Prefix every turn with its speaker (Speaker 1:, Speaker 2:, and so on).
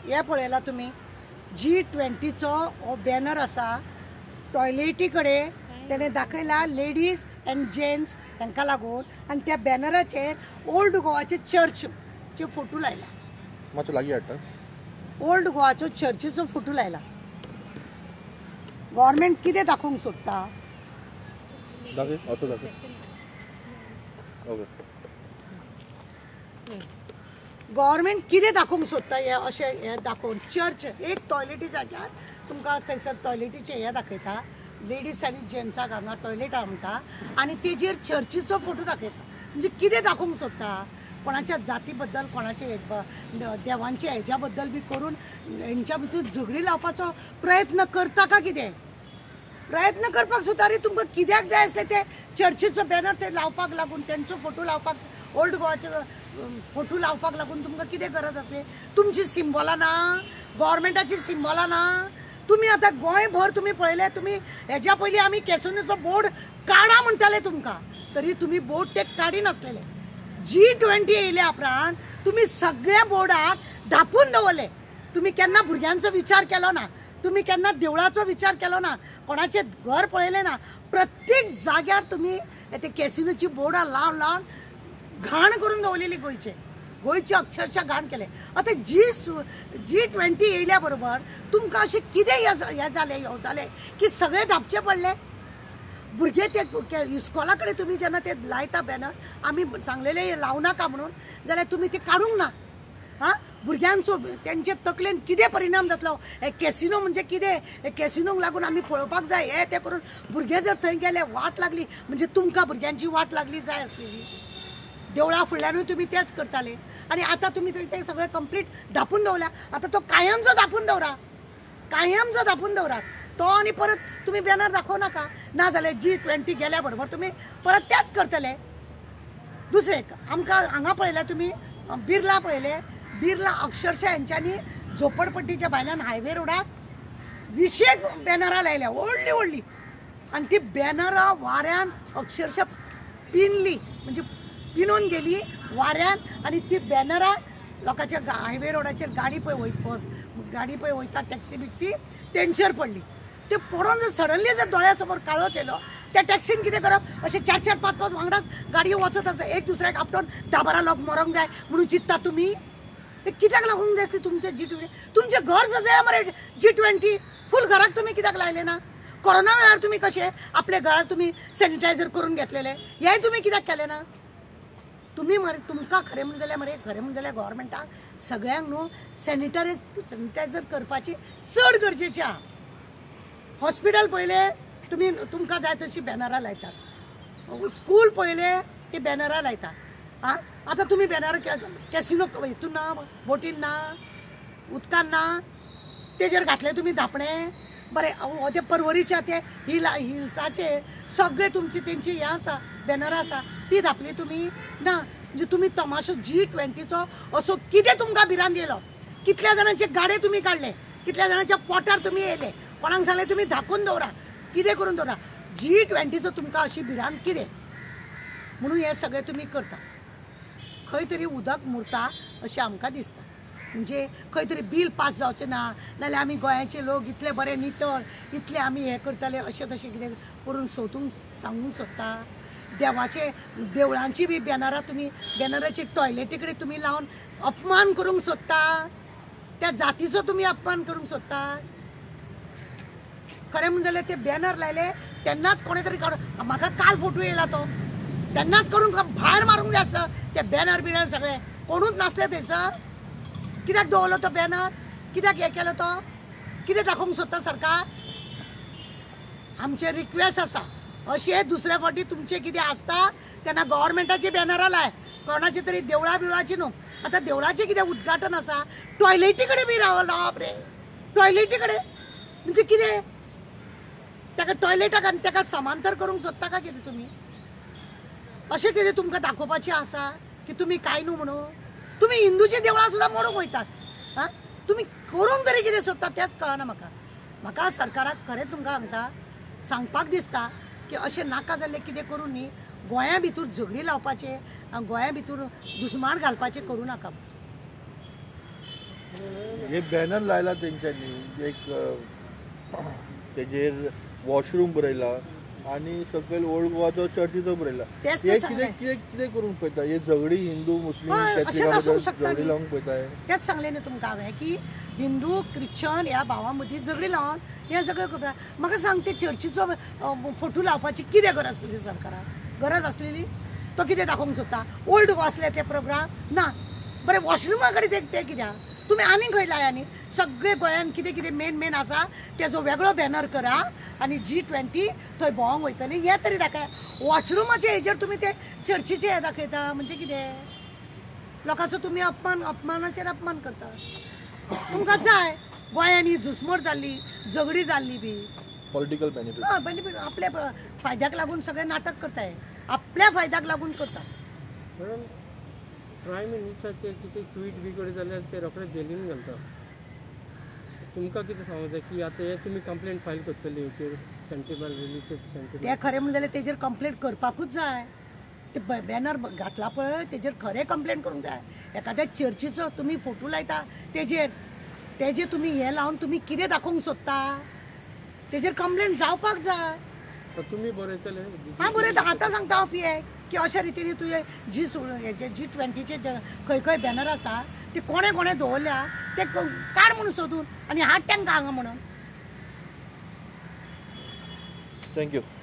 Speaker 1: हे पळयला तुम्ही G20चो हो बॅनर आसा टॉयलेटी कडेन तेणे दाखयला लेडीज एंड जेंट्स हांकां लागून आनी त्या बॅनराचेर ओल्ड गोवाचे चर्चचे फोटो लायला
Speaker 2: मातसो लागीं हाडटा
Speaker 1: ओल्ड गोवाचो चर्चीचो फोटो लायला गव्हर्मेंट कितें दाखोवंक सोदता
Speaker 2: दाखय असो दाखय ओके
Speaker 1: गव्हर्मेंट कितें दाखोवंक सोदता हे अशें हे दाखोवन चर्च एक टॉयलेटी जाग्यार तुमकां थंयसर टॉयलेटीचे हे दाखयता लेडीज आनी जेंट्साक हांगा टॉयलेटा म्हणटा आनी तेजेर चर्चीचो फोटो दाखयता म्हणजे कितें दाखोवंक सोदता कोणाच्या जाती बद्दल कोणाचे देवांच्या हेज्या बद्दल बी करून हेंच्या भितर झगडी लावपाचो प्रयत्न करता का कितें प्रयत्न करपाक सुद्दां रे तुमकां कित्याक जाय आसले ते चर्चीचो बॅनर ते लावपाक लागून तेंचो फोटो लावपाक ओल्ड गोवाचे फोटो लावपाक लागून तुमकां कितें गरज आसली तुमची सिंबॉलां ना गव्हर्मेंटाची सिंबॉलां ना तुम्ही आता गोंयभर तुम्ही पळयले तुम्ही हेज्या पयलीं आमी कॅसिनोचो बोर्ड काडा म्हणटाले तुमकां तरी तुम्ही बोर्ड ते काडी नासलेले G20 येयल्या उपरांत तुम्ही सगळ्या बोर्डाक धापून दवरले तुम्ही केन्ना भुरग्यांचो विचार केलो ना तुम्ही केन्ना देवळाचो विचार केलो ना कोणाचे घर पळयले ना प्रत्येक जाग्यार तुम्ही ते कॅसिनोची बोर्डां लावन लावन घाण करून दवरलेली गोंयचे अक्षरशः घाण केले आता G20 येयल्या बरोबर तुमकां अशें कितें हे जालें की सगळे धापचे पडले भुरगे ते इस्कॉला कडेन तुम्ही जेन्ना ते लायता बॅनर आमी सांगलेले लावू नाका म्हणून जाल्यार तुम्ही ते काडूंक ना हा भुरग्यांचो तेंचे तकलेन कितें परिणाम जातलो हे कॅसिनो म्हणजे कितें कॅसिनोक लागून आमी पळोवपाक जाय हे ते करून भुरगे जर थंय गेले वाट लागली म्हणजे तुमकां भुरग्यांची वाट लागली जाय आसलेली देवळा फुडल्यानूय तुम्ही तेच करताले आणि आता तुम्ही ते सगळे कंप्लीट धापून दवरल्या आता तो कायमचो धापून दवरा तो आणि परत तुम्ही बॅनर दाखवू नाका ना जाल्यार G20 गेल्या बरोबर तुम्ही परत तेच करतले दुसरे आमकां हांगा पळयले तुम्ही बिर्ला पळयले बिर्ला अक्षरशः यांच्यानी झोपडपट्टीच्या भायल्यान हायवे रोडाक 20 बॅनरां लायल्या व्हडली आणि ती बॅनरां वाऱ्यान अक्षरशः पिनली म्हणजे पिनून गेली वाऱ्यान आणि ती बॅनरां लोकांच्या हायवे रोडाचेर गाडी पळय वयता टॅक्सी बिक्सी तेंचेर पडली ते पडून जर सडनली जर दोळ्यासमोर काळो केलो त्या टॅक्सीन कितें करप अशें 4-4 5-5 वांगडाच गाडयो वचत आसा एक दुसऱ्याक आपटोन 10-12 लोक मरोंक जाय म्हणून चिंतता तुमी हे कित्याक लागूंक जाय तुमचे G20 तुमचे घर सजया मरे G20 फूल घराक तुम्ही कित्याक लायले ना कोरोना वेळार तुम्ही कशे आपले घराक तुम्ही सॅनिटायझर करून घेतलेले हे तुम्ही कित्याक केले ना तुम्ही मरे तुमकां खरें म्हणून जाल्यार गव्हर्मेंटाक सगळ्यांक न्हू सॅनिटायझर करपाची चड गरजेची आहा हॉस्पिटल पळयले तुम्ही तुमकां जाय तशी बॅनरां लायतात स्कूल पळयले ते बॅनरां लायता आं आतां तुमी बॅनर कॅसिनो हितून ना बोटीन ना उदकान ना तेजेर घातले तुम्ही धापणे बरें ते परवरीच्या ते हिल्साचे सगळे तुमची तेंची हे आसा बॅनरां आसा ती धापली तुम्ही ना म्हणजे तुम्ही तमाशो G20चो असो कितें तुमकां भिरांत येयलो कितल्या जाणांचे गाडे तुम्ही काडले कितल्या जाणांच्या पोटार तुम्ही येयले कोणाक सांगले तुम्ही धाकून दवरा कितें करून दवरा G20चो तुमकां अशी भिरांत कितें म्हणून हे सगळे तुम्ही करता खंय तरी उदक मुरता अशें आमकां दिसता म्हणजे खंय तरी बील पास जावचें ना नाल्यार आमी गोंयाचे लोक इतले बरे नितळ इतले आमी हे करतले अशें तशें कितें करून सांगूंक सोदता देवाचे देवळांची बी बॅनरां तुम्ही बॅनराची टॉयलेटी कडेन तुम्ही लावन अपमान करूंक सोदता त्या जातीचो तुम्ही अपमान करूंक सोदता खरें म्हणजे जाल्यार ते बॅनर लायले तेन्नाच कोणे तरी काडून म्हाका काल फोटो येयला तो तेन्नाच काडून भायर मारूंक जाय आसता ते बॅनर सगळे कोणूच नासले थंयसर कित्याक दवरलो तो बॅनर कित्याक हे केलो तो कितें दाखोवंक सोदता सरकार आमचे रिक्वेस्ट आसा अशें दुसऱ्या फावटी तुमचे कितें आसता तेन्ना गव्हर्मेंटाची बॅनरां लाय कोणाची तरी देवळा बिवळाची न्हू आतां देवळाचें कितें उद्घाटन आसा टॉयलेटी कडेन बी लावप रे टॉयलेटी कडेन म्हणजे कितें ताका टॉयलेटाक आनी ताका समांतर करूंक सोदता का कितें तुमी अशें कितें तुमकां दाखोवपाचें आसा की तुमी काय न्हू म्हणून तुमी हिंदूची देवळां सुद्दां मोडूंक वयतात हां तुमी करूंक तरी कितें सोदतात तेंच कळना म्हाका सरकाराक खरें तुमकां सांगपाक दिसता की अशें नाका जाल्लें कितें करून न्ही गोंया भितर झगडी लावपाचें आनी गोंया भितर दुस्मान घालपाचें करूं नाका
Speaker 2: हे बॅनर लायला तेंच्यांनी एक तेजेर वॉशरूम बरयला आणि सकयल ओल्ड गोवाचो चर्चीचो बरयला.
Speaker 1: तेच
Speaker 2: हे
Speaker 1: सांगलें.
Speaker 2: कितें करून पळयता? हे झगडी हिंदू मुस्लिम
Speaker 1: हय, अशेंच
Speaker 2: कॅथलिका
Speaker 1: आसूंक
Speaker 2: बद्दल
Speaker 1: शकता
Speaker 2: झगडी
Speaker 1: न्ही.
Speaker 2: लावंक पळयताय.
Speaker 1: तेच सांगले न्ही तुमकां हांवें की हिंदू क्रिश्चन ह्या भावां मदीं झगडी लावन हें सगळें करता. म्हाका सांग ते चर्चीचो फोटो लावपाची कितें गरज आसलेली सरकाराक? गरज आसलेली? तो कितें दाखोवंक सोदता? ओल्ड गो आसले ते प्रोग्राम ना. बरें वॉशरुमा कडेन ते कित्याक? तुम्ही आनी खंय लाया न्ही. सगळे गोंयान कितें कितें मेन आसा तेजो वेगळो बॅनर करा आनी G20 थंय भोंवंक वयतली हें तरी दाखया. वॉशरुमाचे हेजेर तुमी ते चर्चीचे हे दाखयता म्हणजे कितें? लोकांचो तुमी अपमानाचेर अपमान करता. तुमकां जाय गोंयान ही झुस्मट जाल्ली, झगडी जाल्ली बी.
Speaker 2: Political benefit.
Speaker 1: बेनिफीट आपल्या फायद्याक लागून सगळे नाटक करताय. आपल्या फायद्याक लागून करता.
Speaker 3: मॅडम प्रायम मिनिस्टराचे कितें ट्वीट बी करीत जाल्यार ते रोखडे जेलीन घालता. तुमकां कितें सांगूंक जाय की आतां हे तुमी कंप्लेंट फायल करतली हेचेर सेंटिमेंट रिलीजियस सेंटिमेंट?
Speaker 1: ते खरें म्हणजे जाल्यार तेजेर कंप्लेंट करपाकूच जाय. ते बॅनर घातला पळय तेजेर खरें कंप्लेंट करूंक जाय. एखाद्या चर्चीचो तुमी फोटो लायता तेजेर तुमी हे लावन तुमी कितें दाखोवंक सोदता तेजेर कंप्लेंट जावपाक जाय.
Speaker 3: तुमी बरयतले?
Speaker 1: हांव बरयता. आतां सांगता हांव पीए की अशा रितीन तुवें G20चे खंय खंय बॅनर आसा ते कोणे कोणे दवरल्या ते काड म्हणून सोदून आनी हाड तांकां हांगा म्हणून.
Speaker 2: थँक्यू.